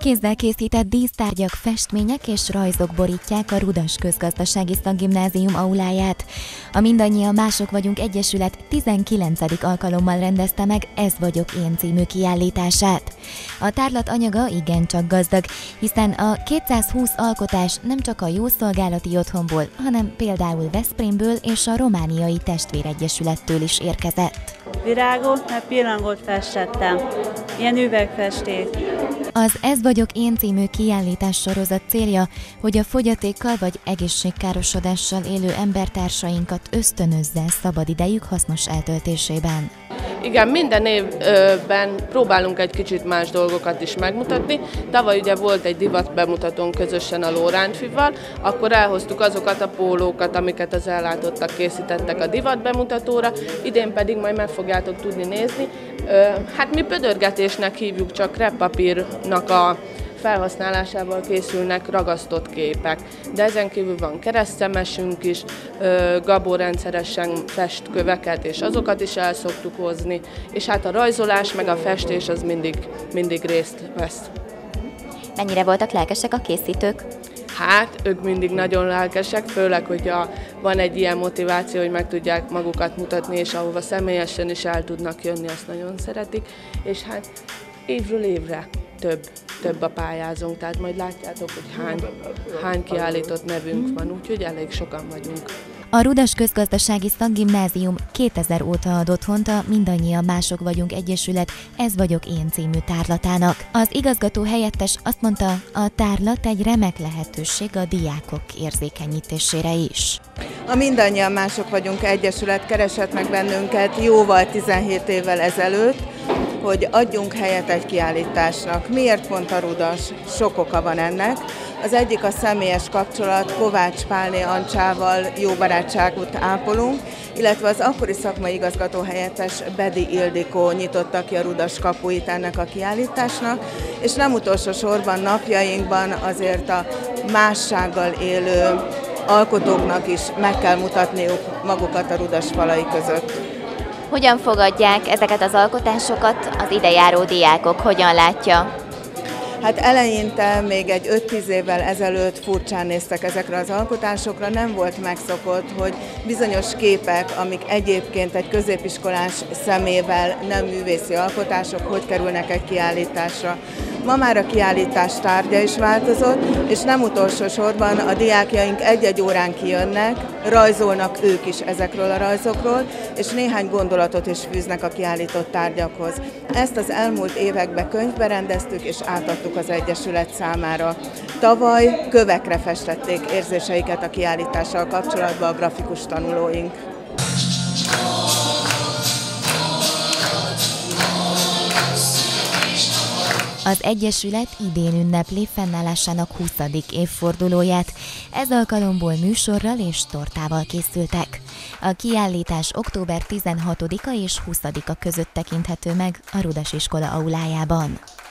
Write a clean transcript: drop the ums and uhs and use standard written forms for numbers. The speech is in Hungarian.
Kézzel készített dísztárgyak, festmények és rajzok borítják a Rudas Közgazdasági Szakgimnázium auláját. A Mindannyian mások vagyunk egyesület 19. alkalommal rendezte meg Ez vagyok én című kiállítását. A tárlat anyaga igencsak gazdag, hiszen a 220 alkotás nem csak a Jószolgálati Otthonból, hanem például Veszprémből és a Romániai Testvéregyesülettől is érkezett. Virágot, meg pillangot festettem. Ilyen üvegfestés. Az Ez vagyok én című kiállítás sorozat célja, hogy a fogyatékkal vagy egészségkárosodással élő embertársainkat ösztönözze szabadidejük hasznos eltöltésében. Igen, minden évben próbálunk egy kicsit más dolgokat is megmutatni. Tavaly ugye volt egy divat bemutatónk közösen a Lórántfival, akkor elhoztuk azokat a pólókat, amiket az ellátottak készítettek a divat bemutatóra, idén pedig majd meg fogjátok tudni nézni. Hát mi pödörgetésnek hívjuk, csak kreppapírnak a felhasználásával készülnek ragasztott képek. De ezen kívül van keresztszemesünk is, Gabó rendszeresen fest köveket, és azokat is el szoktuk hozni, és hát a rajzolás meg a festés az mindig részt vesz. Mennyire voltak lelkesek a készítők? Hát, ők mindig nagyon lelkesek, főleg, hogyha van egy ilyen motiváció, hogy meg tudják magukat mutatni, és ahova személyesen is el tudnak jönni, azt nagyon szeretik. És hát évről évre több a pályázónk, tehát majd látjátok, hogy hány kiállított nevünk van, úgyhogy elég sokan vagyunk. A Rudas Közgazdasági Szakgimnázium 2000 óta ad otthont a Mindannyian mások vagyunk egyesület Ez vagyok én című tárlatának. Az igazgató helyettes azt mondta, a tárlat egy remek lehetőség a diákok érzékenyítésére is. A Mindannyian mások vagyunk egyesület keresett meg bennünket jóval 17 évvel ezelőtt, hogy adjunk helyet egy kiállításnak. Miért pont a Rudas? Sok oka van ennek. Az egyik a személyes kapcsolat, Kovács Pálné Ancsával jó barátságot ápolunk, illetve az akkori szakmai igazgató helyettes Bedi Ildikó nyitotta ki a Rudas kapuit ennek a kiállításnak, és nem utolsó sorban napjainkban azért a mássággal élő alkotóknak is meg kell mutatniuk magukat a Rudas falai között. Hogyan fogadják ezeket az alkotásokat az idejáró diákok? Hogyan látja? Hát eleinte, még egy 5-10 évvel ezelőtt furcsán néztek ezekre az alkotásokra, nem volt megszokott, hogy bizonyos képek, amik egyébként egy középiskolás szemével nem művészi alkotások, hogy kerülnek egy kiállításra. Ma már a kiállítás tárgya is változott, és nem utolsó sorban a diákjaink egy-egy órán kijönnek, rajzolnak ők is ezekről a rajzokról, és néhány gondolatot is fűznek a kiállított tárgyakhoz. Ezt az elmúlt években könyvbe rendeztük, és átadtuk az Egyesület számára. Tavaly kövekre festették érzéseiket a kiállítással kapcsolatban a grafikus tanulóink. Az Egyesület idén ünnepli fennállásának 20. évfordulóját, ez alkalomból műsorral és tortával készültek. A kiállítás október 16-a és 20-a között tekinthető meg a Rudas iskola aulájában.